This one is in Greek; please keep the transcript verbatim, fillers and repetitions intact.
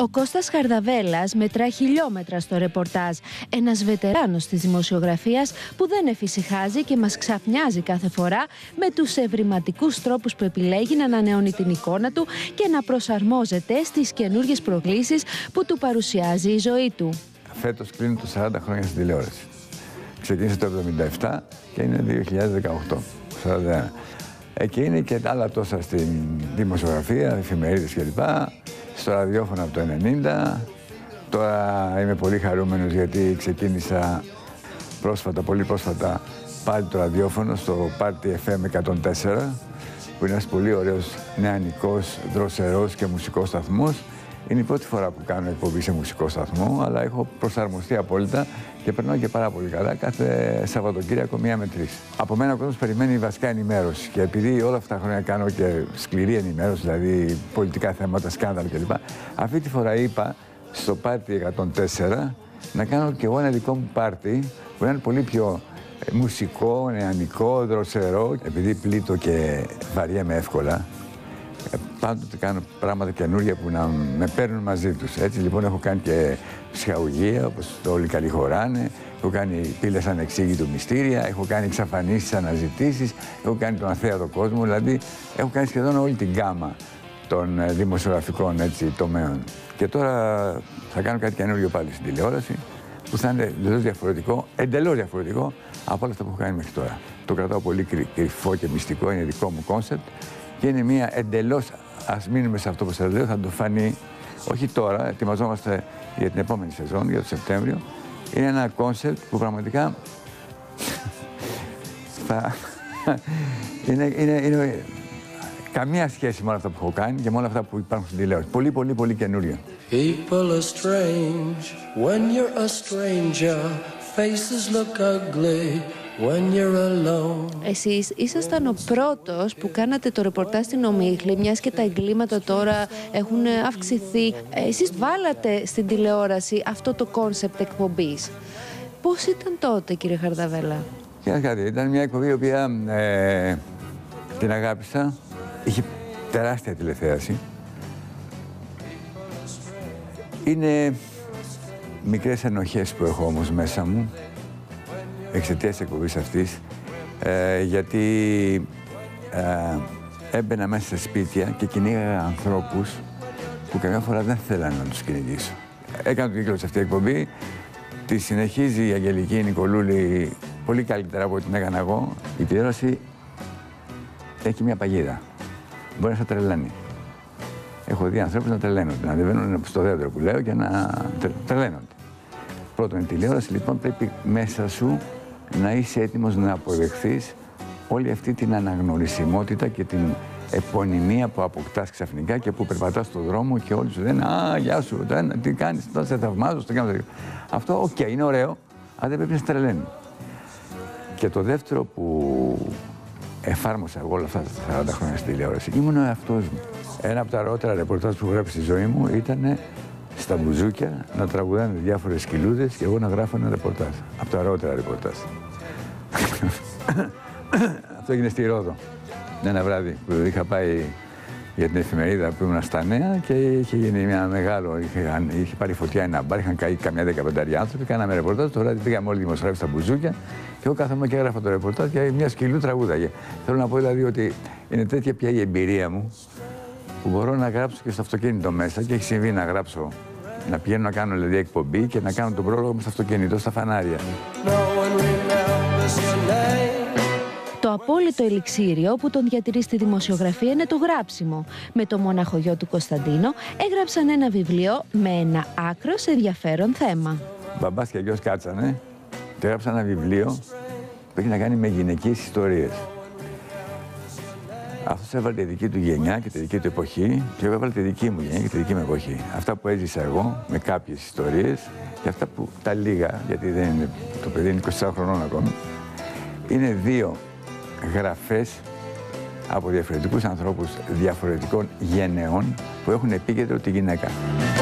Ο Κώστας Χαρδαβέλλας μετρά χιλιόμετρα στο ρεπορτάζ. Ένας βετεράνος της δημοσιογραφίας που δεν εφησυχάζει και μας ξαφνιάζει κάθε φορά με τους ευρηματικούς τρόπους που επιλέγει να ανανεώνει την εικόνα του και να προσαρμόζεται στις καινούργιες προκλήσεις που του παρουσιάζει η ζωή του. Φέτος κλείνει το σαράντα χρόνια στην τηλεόραση. Ξεκίνησε το εβδομήντα επτά και είναι δύο χιλιάδες δεκαοκτώ, σαράντα ένα. Εκεί είναι και άλλα τόσα στην δημοσιογραφία, εφημερίδες κλπ. Στο ραδιόφωνο από το ενενήντα. Τώρα είμαι πολύ χαρούμενος γιατί ξεκίνησα πρόσφατα, πολύ πρόσφατα, πάλι το ραδιόφωνο στο Party εφ εμ εκατόν τέσσερα, που είναι ένας πολύ ωραίος νεανικός, δροσερός και μουσικός σταθμός. Είναι η πρώτη φορά που κάνω εκπομπή σε μουσικό σταθμό, αλλά έχω προσαρμοστεί απόλυτα και περνάω και πάρα πολύ καλά κάθε Σαββατοκύριακο μία με τρεις. Από μένα ο κόσμος περιμένει βασικά ενημέρωση και επειδή όλα αυτά τα χρόνια κάνω και σκληρή ενημέρωση, δηλαδή πολιτικά θέματα, σκάνδαλα κλπ. Αυτή τη φορά είπα στο Party εκατόν τέσσερα να κάνω και εγώ ένα δικό μου πάρτι που είναι πολύ πιο μουσικό, νεανικό, δροσερό, επειδή πλήττω και βαριέμαι εύκολα. Πάντοτε κάνω πράγματα καινούργια που να με παίρνουν μαζί τους. Έτσι λοιπόν έχω κάνει και ψυχαγωγία, όπως το Όλοι καλοί χωράνε, έχω κάνει πύλες ανεξήγητου μυστήρια, έχω κάνει εξαφανίσεις, αναζητήσεις, έχω κάνει τον αθέατο κόσμο, δηλαδή έχω κάνει σχεδόν όλη την γκάμα των δημοσιογραφικών έτσι, τομέων. Και τώρα θα κάνω κάτι καινούργιο πάλι στην τηλεόραση, που θα είναι εντελώς διαφορετικό, εντελώς διαφορετικό από όλα αυτά που έχω κάνει μέχρι τώρα. Το κρατάω πολύ κρυφό και μυστικό, είναι δικό μου κόνσεπτ. Και είναι μια εντελώς, ας μείνουμε σε αυτό που σας λέω, θα το φανεί, όχι τώρα, ετοιμαζόμαστε για την επόμενη σεζόν, για το Σεπτέμβριο. Είναι ένα κόνσεπτ που πραγματικά θα... είναι, είναι, είναι καμία σχέση με όλα αυτά που έχω κάνει και με όλα αυτά που υπάρχουν στην τηλεόραση. Πολύ, πολύ, πολύ καινούριο. People are strange when you're a stranger. Faces look ugly. Εσείς ήσασταν ο πρώτος που κάνατε το ρεπορτάζ στην Ομίχλη, μιας και τα εγκλήματα τώρα έχουν αυξηθεί. Εσείς βάλατε στην τηλεόραση αυτό το κόνσεπτ εκπομπής. Πώς ήταν τότε, κύριε Χαρδαβέλλα? Κοιτάξτε, ήταν μια εκπομπή η οποία ε, την αγάπησα. Είχε τεράστια τηλεθέαση. Είναι μικρές ενοχές που έχω όμως μέσα μου, εξαιτίας της εκπομπής αυτής, ε, γιατί ε, έμπαινα μέσα σε σπίτια και κυνήγαγα ανθρώπους που καμιά φορά δεν θέλανε να τους κυνηγήσω. Έκανα τον κύκλο σε αυτή την εκπομπή, τη συνεχίζει η Αγγελική Νικολούλη πολύ καλύτερα από ό,τι την έκανα εγώ. Η τηλεόραση έχει μια παγίδα. Μπορεί να σε τρελαίνει. Έχω δει ανθρώπους να τρελαίνονται, να ανεβαίνουν στο δέντρο που λέω και να τρελαίνονται. Πρώτον, η τηλεόραση λοιπόν πρέπει μέσα σου να είσαι έτοιμος να αποδεχθείς όλη αυτή την αναγνωρισιμότητα και την επωνυμία που αποκτάς ξαφνικά και που περπατάς στον δρόμο και όλοι σου λένε «Α, γεια σου, τι κάνεις, τώρα σε θαυμάζω, στο κάνω». Αυτό, οκ, okay, είναι ωραίο, αλλά δεν πρέπει να σε τρελαίνει. Και το δεύτερο που εφάρμοσα εγώ όλα αυτά τα σαράντα χρόνια στην τηλεόραση ήμουν ο εαυτός μου. Ένα από τα αργότερα ρεπορτάζ που γράψει στη ζωή μου ήταν στα μπουζούκια να τραγουδάνε διάφορες σκυλούδες και εγώ να γράφω ένα ρεπορτάζ. Από τα αργότερα ρεπορτάζ. Αυτό έγινε στη Ρόδο. Ένα βράδυ που είχα πάει για την εφημερίδα που ήμουν στα Νέα και είχε γίνει μια μεγάλο. Είχε, είχε πάρει φωτιά ένα μπαρ, είχαν καεί καμιά δεκαπεντάρια άνθρωποι. Κάναμε ρεπορτάζ. Το βράδυ πήγαμε όλοι οι δημοσιογράφοι στα μπουζούκια και εγώ κάθομαι και έγραφα το ρεπορτάζ και μια σκυλού τραγούδαγε. Θέλω να πω δηλαδή ότι είναι τέτοια πια η εμπειρία μου που μπορώ να γράψω και στο αυτοκίνητο μέσα και έχει συμβεί να γράψω, να πηγαίνω να κάνω δηλαδή εκπομπή και να κάνω τον πρόλογο μου στο αυτοκίνητο, στα φανάρια. Το απόλυτο ελιξίριο που τον διατηρεί στη δημοσιογραφία είναι το γράψιμο. Με το μόναχο γιο του Κωνσταντίνο έγραψαν ένα βιβλίο με ένα άκρως ενδιαφέρον θέμα. Μπαμπάς και γιος κάτσανε και έγραψαν ένα βιβλίο που έχει να κάνει με γυναικείες ιστορίες. Αυτός έβαλε τη δική του γενιά και τη δική του εποχή και εγώ έβαλε τη δική μου γενιά και τη δική μου εποχή. Αυτά που έζησα εγώ με κάποιες ιστορίες και αυτά που τα λίγα, γιατί δεν είναι, το παιδί είναι είκοσι τεσσάρων χρονών ακόμη, είναι δύο γραφές από διαφορετικούς ανθρώπους διαφορετικών γενεών που έχουν επίκεντρο τη γυναίκα.